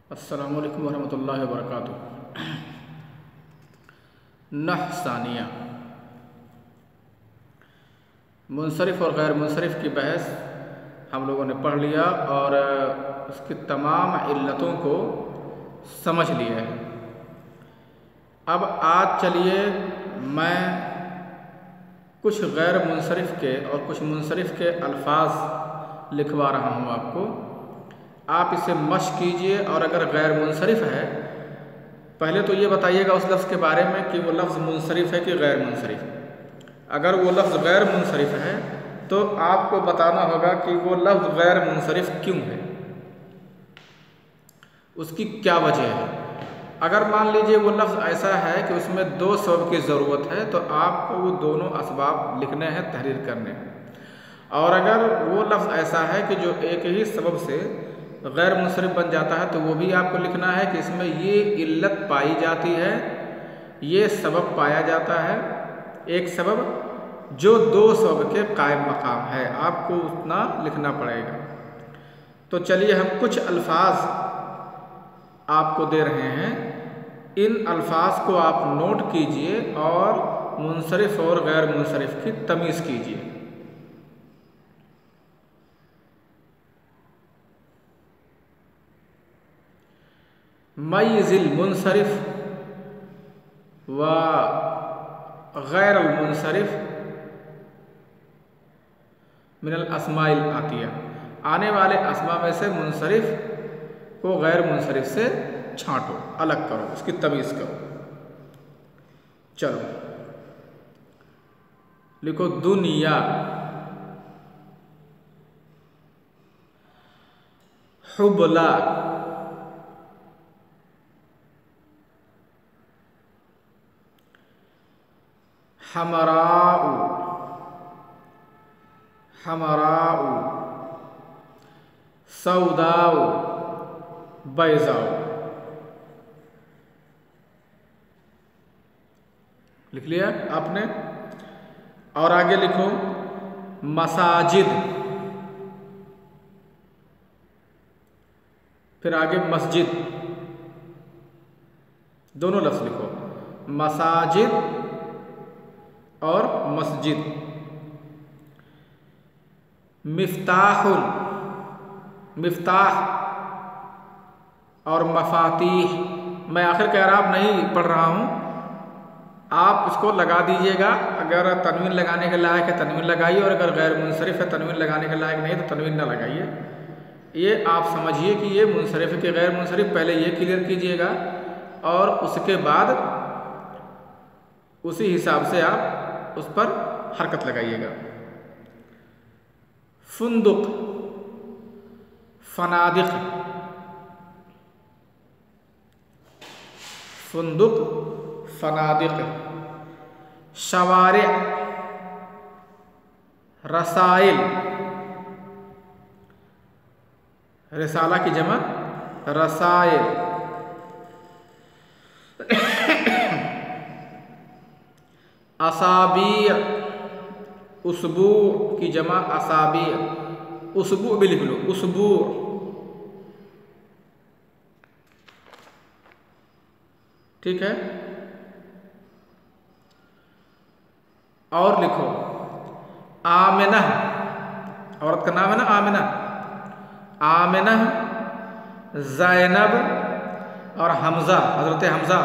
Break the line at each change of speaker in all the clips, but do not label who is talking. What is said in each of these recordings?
अस्सलामु अलैकुम वरहमतुल्लाहि वबरकातुहू। नह सानिया, मुनसरिफ़ और गैर मुनसरिफ़ की बहस हम लोगों ने पढ़ लिया और उसकी तमाम इल्लतों को समझ लिया है। अब आज चलिए मैं कुछ गैर मुनसरिफ़ के और कुछ मुनसरिफ़ के अल्फाज लिखवा रहा हूँ आपको। आप इसे मश्क कीजिए और अगर गैर मुनसरिफ़ है, पहले तो ये बताइएगा उस लफ्ज़ के बारे में कि वो लफ्ज़ मुनसरिफ़ है कि गैर मुनसरिफ़। अगर वो लफ्ज़ गैर मुनसरिफ़ है तो आपको बताना होगा कि वो लफ्ज़ गैर मुनसरिफ़ क्यों है, उसकी क्या वजह है। अगर मान लीजिए वो लफ्ज़ ऐसा है कि उसमें दो सबब की ज़रूरत है तो आपको वो दोनों असबाब लिखने हैं, तहरीर करने हैं। और अगर वो लफ्ज़ ऐसा है कि जो एक ही सबब से गैर मुनसरिफ़ बन जाता है तो वो भी आपको लिखना है कि इसमें ये इल्लत पाई जाती है, ये सबब पाया जाता है, एक सबब जो दो सबब के कायम मकाम है, आपको उतना लिखना पड़ेगा। तो चलिए हम कुछ अल्फाज आपको दे रहे हैं, इन अल्फाज को आप नोट कीजिए और मुनसरिफ़ और गैर मुनसरिफ़ की तमीज़ कीजिए। मय्यिज़िल मुनसरिफ़ व गैरुल मुनसरिफ़ मिनल अस्माइल आतिया, आने वाले अस्मा में से मुनसरिफ़ को गैर मुनसरिफ़ से छांटो, अलग करो, उसकी तमीज़ करो। चलो लिखो दुनिया, हुबला, हमराउ, हमराउ, सौदाउ, बैज़ाउ। लिख लिया आपने। और आगे लिखो मसाजिद, फिर आगे मस्जिद, दोनों लफ्ज़ लिखो, मसाजिद और मस्जिद। मिफ्ताहुल, मिफ्ताह और मफातीह। मैं आखिर कैराब नहीं पढ़ रहा हूँ, आप इसको लगा दीजिएगा। अगर तनवीन लगाने के लायक है तनवीन लगाइए, और अगर गैर मुनसरिफ़ है तनवीन लगाने के लायक नहीं तो तनवीन ना लगाइए। ये आप समझिए कि ये मुनसरिफ़ है कि गैर मुनसरिफ़, पहले ये क्लियर कीजिएगा और उसके बाद उसी हिसाब से आप उस पर हरकत लगाइएगा। फुंदुक, फनादिक, फुंदुक, फनादिक। शवारे, रसाइल, रिसाला की जमा रसाइल। असाबीर, उसबू की जमा असाबीर, उसबू भी लिख लो, उसबू। ठीक है। और लिखो आमिना, औरत का नाम है ना आमिना, आमिना, ज़ैनब और हमज़ा, हज़रत हमज़ा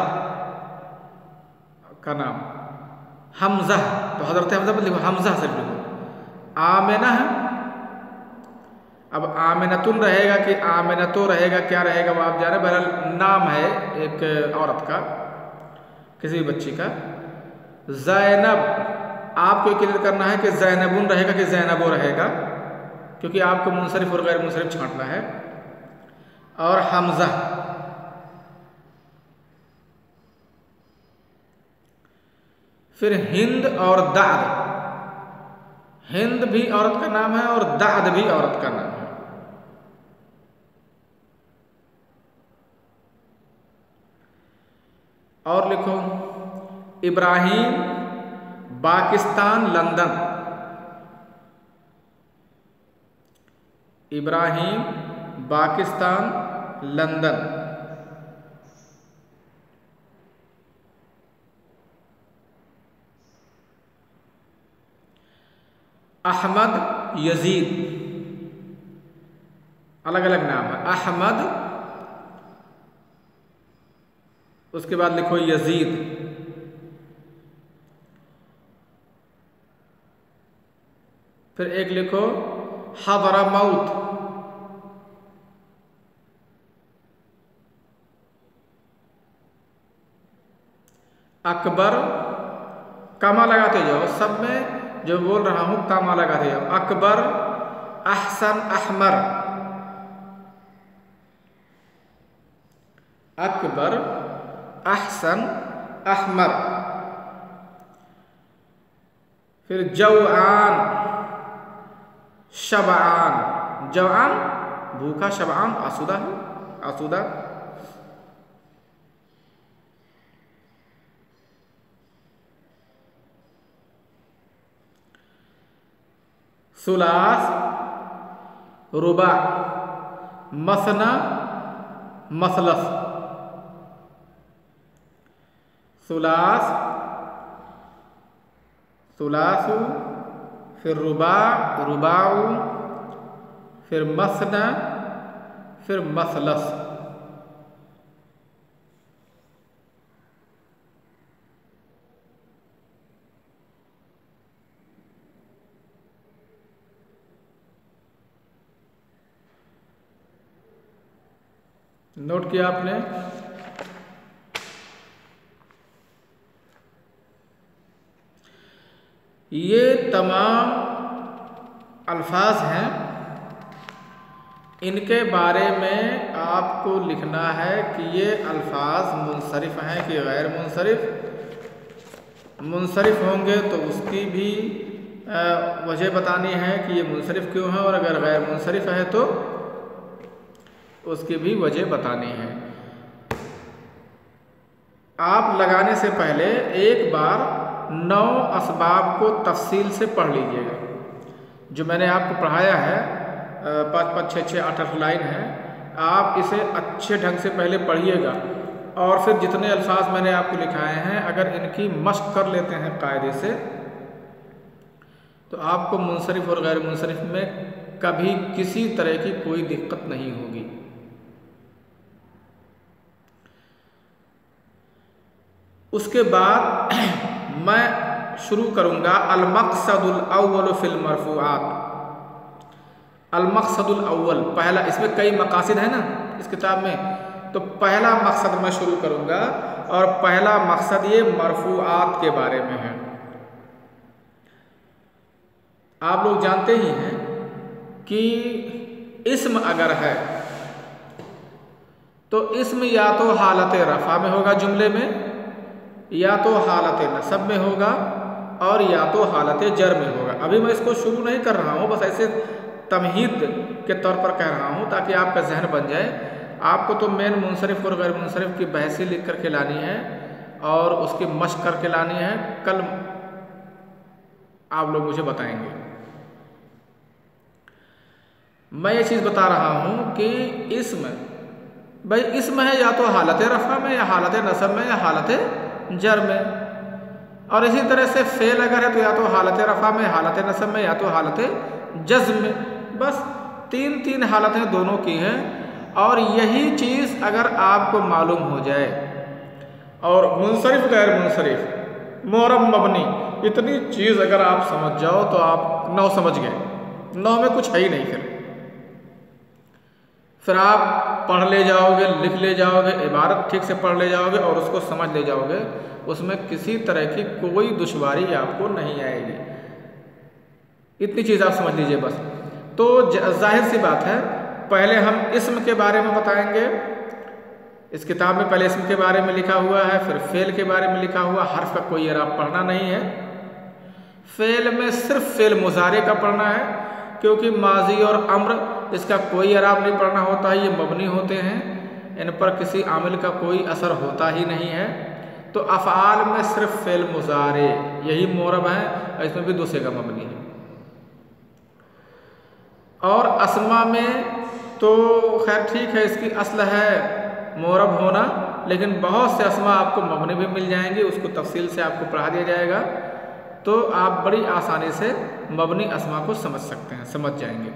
का नाम हमज़ा, तो हज़रत हमज़ा पर लिखो, हमज़ा से लिखो आमिना। अब आमिनतुन रहेगा कि आमिनतो रहेगा, क्या रहेगा वो आप जाने। बहरहाल नाम है एक औरत का, किसी भी बच्ची का। ज़ैनब, आपको क्लियर करना है कि ज़ैनबुन रहेगा कि ज़ैनबो रहेगा, क्योंकि आपको मुनसरिफ़ और गैर मुनसरिफ़ छांटना है। और हमज़ा, फिर हिंद और दाद। हिंद भी औरत का नाम है और दाद भी औरत का नाम है। और लिखो इब्राहीम, पाकिस्तान, लंदन। इब्राहीम, पाकिस्तान, लंदन। अहमद, यजीद, अलग अलग नाम है। अहमद, उसके बाद लिखो यजीद, फिर एक लिखो हदरमौत, अकबर, कामा लगाते जाओ, सब में जो बोल रहा हूं कामा लगाते जाओ। अकबर, अहसन, अहमर, अकबर, अहसन, अहमर, फिर जवान, शबान, जवान भूखा, शबान आसूदा है, आसूदा, सुलास, रुबा, मसना, मसलस, सुलास, सुलासु, फिर रुबा, रुबाउ, फिर मसना, फिर मसलस। नोट किया आपने? ये तमाम अल्फाज हैं, इनके बारे में आपको लिखना है कि ये अल्फाज मुनसरिफ हैं कि गैर मुनसरिफ। मुनसरिफ होंगे तो उसकी भी वजह बतानी है कि ये मुनसरिफ क्यों है, और अगर गैर मुनसरिफ है तो उसकी भी वजह बतानी है। आप लगाने से पहले एक बार 9 असबाब को तफसील से पढ़ लीजिएगा। जो मैंने आपको पढ़ाया है 5-5, 6-6, 8-8 लाइन है, आप इसे अच्छे ढंग से पहले पढ़िएगा और फिर जितने अल्फाज मैंने आपको लिखाए हैं अगर इनकी मश्क कर लेते हैं कायदे से तो आपको मुनसरिफ और गैर मुनसरिफ में कभी किसी तरह की कोई दिक्कत नहीं होगी। उसके बाद मैं शुरू करूंगा अल-मक़सदुल अव्वल फिल मरफ़ूआत। अल-मक़सदुल अव्वल पहला, इसमें कई मक़ासिद है ना इस किताब में, तो पहला मक़सद मैं शुरू करूंगा और पहला मक़सद ये मरफ़ूआत के बारे में है। आप लोग जानते ही हैं कि इस्म अगर है तो इस्म या तो हालत रफ़ा में होगा जुमले में, या तो हालत नसब में होगा और या तो हालत जर में होगा। अभी मैं इसको शुरू नहीं कर रहा हूँ, बस ऐसे तमहीद के तौर पर कह रहा हूँ ताकि आपका जहन बन जाए। आपको तो मेन मुनसरिफ और गैर मुनसरिफ की बहसी लिख करके लानी है और उसकी मश्क करके लानी है। कल आप लोग मुझे बताएंगे। मैं ये चीज़ बता रहा हूँ कि इस्म, भाई इस्म है या तो हालत रफ़ा में या हालत नसब में या हालत जर में, और इसी तरह से फ़ेल अगर है तो या तो हालत रफ़ा में, हालत नसब में, या तो हालत जज़्म में। बस 3 हालतें दोनों की हैं। और यही चीज़ अगर आपको मालूम हो जाए और मुनसरिफ गैर मुनसरिफ मुअर्रब मबनी इतनी चीज़ अगर आप समझ जाओ तो आप 9 समझ गए। 9 में कुछ है ही नहीं। फिर आप पढ़ ले जाओगे, लिख ले जाओगे, इबारत ठीक से पढ़ ले जाओगे और उसको समझ ले जाओगे, उसमें किसी तरह की कोई दुश्वारी आपको नहीं आएगी। इतनी चीज़ आप समझ लीजिए बस। तो जाहिर सी बात है, पहले हम इस्म के बारे में बताएंगे। इस किताब में पहले इस्म के बारे में लिखा हुआ है, फिर फ़ेल के बारे में लिखा हुआ। हर्फ का कोई इराब पढ़ना नहीं है। फ़ेल में सिर्फ फ़ेल मुज़ारे का पढ़ना है, क्योंकि माजी और अम्र इसका कोई इराब नहीं पढ़ना होता है, ये मबनी होते हैं, इन पर किसी आमिल का कोई असर होता ही नहीं है। तो अफ़आल में सिर्फ फ़ेल मुज़ारे यही मुअर्रब है, इसमें भी 2 सिगा मबनी है। और अस्मा में तो खैर ठीक है, इसकी अस्ल है मुअर्रब होना, लेकिन बहुत से अस्मा आपको मबनी भी मिल जाएंगे, उसको तफसील से आपको पढ़ा दिया जाएगा। तो आप बड़ी आसानी से मबनी अस्मा को समझ सकते हैं, समझ जाएंगे।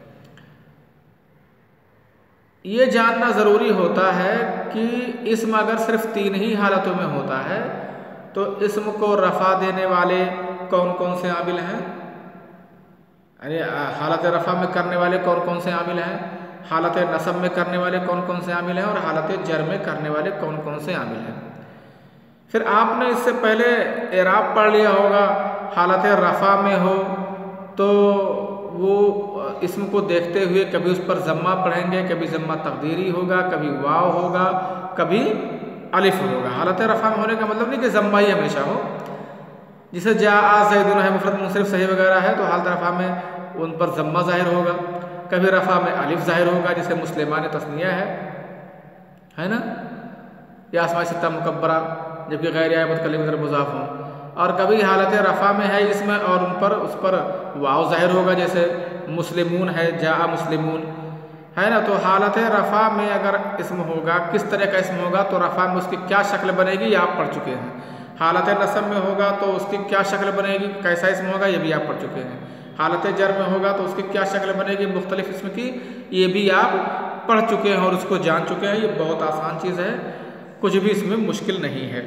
ये जानना ज़रूरी होता है कि इस्म अगर सिर्फ 3 ही हालतों में होता है तो इस्म को रफ़ा देने वाले कौन कौन से आमिल हैं, अरे हालत रफ़ा में करने वाले कौन कौन से आमिल हैं, हालत नसब में करने वाले कौन कौन से आमिल हैं और हालत जर में करने वाले कौन कौन से आमिल हैं। फिर आपने इससे पहले एराब पढ़ लिया होगा। हालत रफ़ा में हो तो वो इस्म को देखते हुए कभी उस पर ज़म्मा पढ़ेंगे, कभी ज़म्मा तक़दीरी होगा, कभी वाव होगा, कभी अलिफ होगा। हालत रफ़ा में होने का मतलब नहीं कि ज़म्मा ही हमेशा हो। जिसे जा ज़ैदुन है, मुफ़रद मुनसरिफ सही वगैरह है तो हालत रफ़ा में उन पर ज़म्मा ज़ाहिर होगा, कभी रफ़ा में अलिफ ज़ाहिर होगा, जैसे मुस्लिमान तस्निया है ना, या अस्माए सित्ता मुकब्बरा जबकि गैर आया मुतकल्लिम ज़र मुज़ाफ़ हों। और कभी हालत रफ़ा में है इसमें और उस पर वाव ज़ाहिर होगा, जैसे मुस्लिमून है, जा मुस्लिमून है ना। तो हालत रफ़ा में अगर इसम होगा, किस तरह का इसम होगा तो रफ़ा में उसकी क्या शक्ल बनेगी ये आप पढ़ चुके हैं। हालत नसब में होगा तो उसकी क्या शक्ल बनेगी, कैसा इसम होगा ये भी आप पढ़ चुके हैं। हालत जर में होगा तो उसकी क्या शक्ल बनेगी मुख्तलिफ इसम की, ये भी आप पढ़ चुके हैं और उसको जान चुके हैं। ये बहुत आसान चीज़ है, कुछ भी इसमें मुश्किल नहीं है।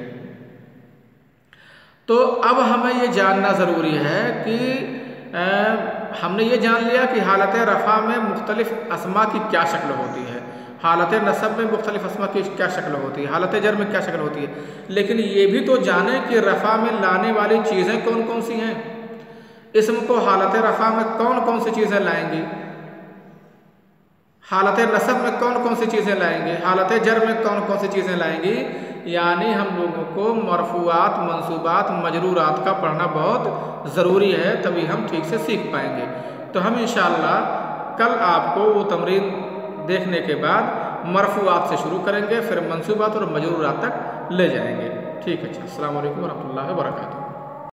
तो अब हमें ये जानना ज़रूरी है कि हमने ये जान लिया कि हालत रफ़ा में मुख्तलिफ अस्मा की क्या शक्ल होती है, हालत नसब में मुख्तलिफ अस्मा की क्या शक्ल होती है, हालत जर में क्या शक्ल होती है। लेकिन ये भी तो जाने कि रफ़ा में लाने वाली चीज़ें कौन कौन सी हैं। इसम को हालत रफ़ा में कौन कौन सी चीज़ें लाएंगी, हालत नसब में कौन कौन सी चीज़ें लाएंगे, हालत जर में कौन कौन सी चीज़ें लाएंगी। यानी हम लोगों को मरफूआत, मंसूबात, मजरूरात का पढ़ना बहुत ज़रूरी है, तभी हम ठीक से सीख पाएंगे। तो हम इंशाअल्लाह कल आपको वो तमरीन देखने के बाद मरफूआत से शुरू करेंगे, फिर मंसूबात और मजरूरात तक ले जाएंगे। ठीक है, अच्छा, अस्सलाम वालेकुम व रहमतुल्लाहि व बरकातुहू।